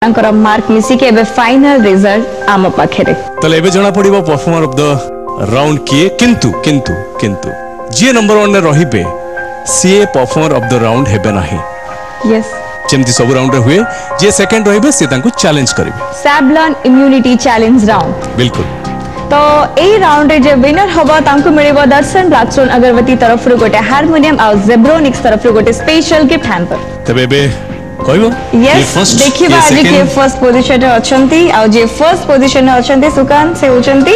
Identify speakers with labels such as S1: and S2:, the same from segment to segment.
S1: तांकर मार्क मिसी के एबे फाइनल रिजल्ट आम पाखरे
S2: तले एबे जणा पड़िबो परफॉर्मर ऑफ द राउंड किए किंतु जे नंबर 1 रे रहिबे सीए परफॉर्मर ऑफ द राउंड हेबे नाही
S1: यस
S2: जेमती सब राउंड रे हुए जे सेकंड रहिबे से तांको चैलेंज करिवे
S1: सैबलॉन इम्यूनिटी चैलेंज राउंड
S2: बिल्कुल
S1: तो ए राउंड रे जे विनर हबो तांको मिलिबो दर्शन ब्लैकस्टोन अगरबत्ती तरफ रु गोटे हारमोनियम आ जेब्रोनिक्स तरफ रु गोटे स्पेशल गिफ्ट हैम्पर
S2: तबे बे कहबो
S1: यस देखिबा आज के फर्स्ट पोजीशन रे अछंती आ जे फर्स्ट पोजीशन रे अछंती सुकान से होचंती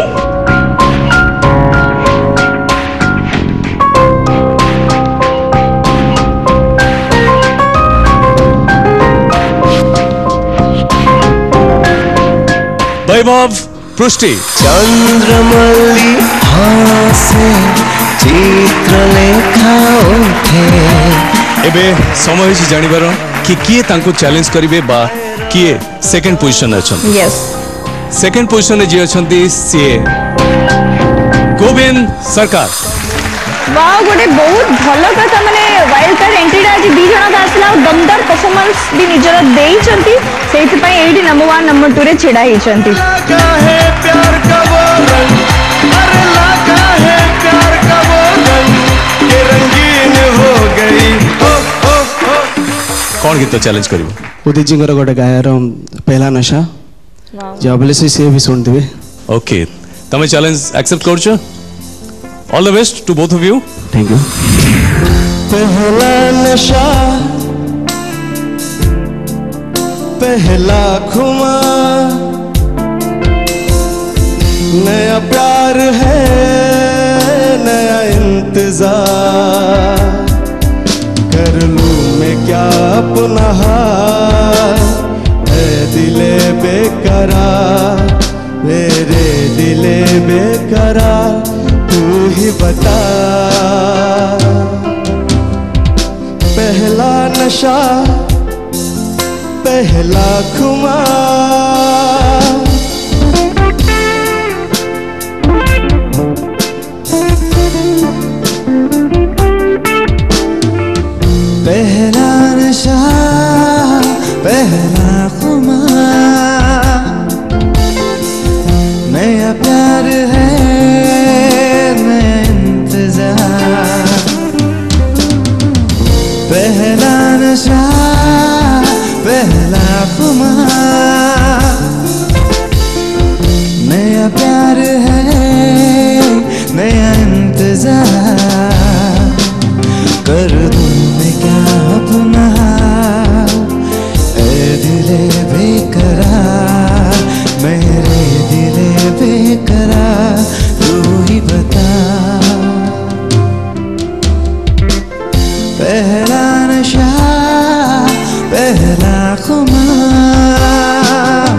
S2: वैभव पृष्टि
S3: चंद्रमल्ली हासे चित्रलेखा उठे
S2: एबे समय होछि जानिबार कि किए तांको चैलेंज करिवे बा किए सेकंड पोजीशन अछन
S1: यस
S2: सेकंड पोजीशन रे जे अछंती सीए गोविंद सरकार
S1: वाह गोटे बहुत भलो कथा माने वाइल्ड कार्ड एंट्री आज दी जण आसला दमदार परफॉर्मेंस भी निजर देई चंती सेति पई एडी नंबर 1 नंबर 2 रे छेड़ा ही चंती
S3: है प्यार का वो रंग अरे लगा है प्यार का वो रंग ये रंगीन हो गई हो
S2: कौन गीत चैलेंज करिवो
S4: उदित जिंगर गोटे गायर पहला नशा जबले से भी सुन दिबे
S2: ओके तमे चैलेंज एक्सेप्ट करछो all the best to both of you
S4: thank you
S3: पहला नशा पहला खुमा नया प्यार है नया इंतजार कर लूं मैं क्या अपना हाल है दिले बेकरार मेरे दिले बेकरार तू ही बता पहला नशा पहला खुमा पहला नशा पहला खुमा नया प्यार है नया इंतजार पहला नशा पहला खुमार नया प्यार है नया इंतजार कर दूं मैं क्या अपना ऐ दिले बेकरार मेरे दिले बेकरार तू ही बता पहला नशा पहला खुमार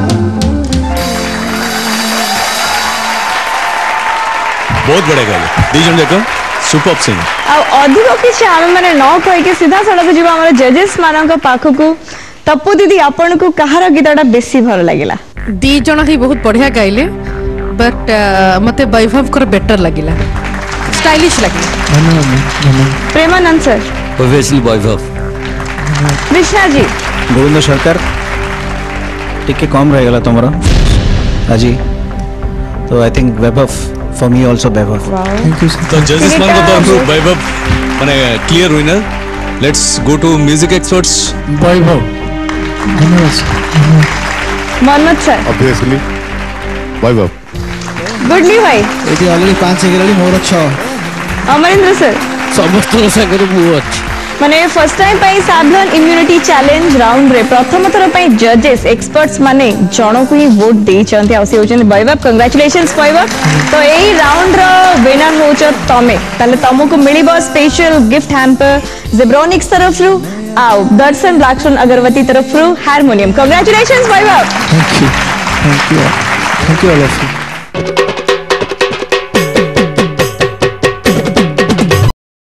S2: बहुत बड़े गले दीजन देखो सुपर सिंग
S1: आ अधिक किछि हम माने न कहि के सीधा सड़क जीवा हमर जजेस मानन का पाखो को तप्पू दीदी आपन को कहार गीतटा बेसी भल लागिला
S5: दी जण ही बहुत बढ़िया गाइले बट मते वैभव कर बेटर लागिला स्टाइलिश लागिला
S4: धन्यवाद
S1: प्रेमानंद सर
S6: ऑब्वियसली वैभव
S1: कृष्णा जी
S4: गोविंद सरकार टिके कम रह गला तमरा आजी तो I think Vaibhav for me also Vaibhav thank you
S2: to जजेस मान को तो वैभव माने clear winner let's go to music experts
S4: Vaibhav धन्यवाद
S1: Mohammed sir
S7: obviously Vaibhav
S1: good new भाई
S4: एटी ऑलरेडी 5 गेलाली मोर 6
S1: अमरेंद्र सर
S6: समस्त सागर मु अछि
S1: माने फर्स्ट टाइम पाई सैबलॉन इम्यूनिटी चैलेंज राउंड रे प्रथम थर पाई जजेस एक्सपर्ट्स माने जणो को ही वोट देई चंती आ से होचन वैभव कांग्रेचुलेशंस वैभव तो एई राउंड रो विनर होच तमे ताले तमको मिलिबो स्पेशल गिफ्ट हैम्पर जेब्रोनिक्स तरफ रु आओ दर्शन ब्लैकस्टोन अगरबत्ती तरफ रु harmonium congratulations Vaibhav
S4: thank you all of you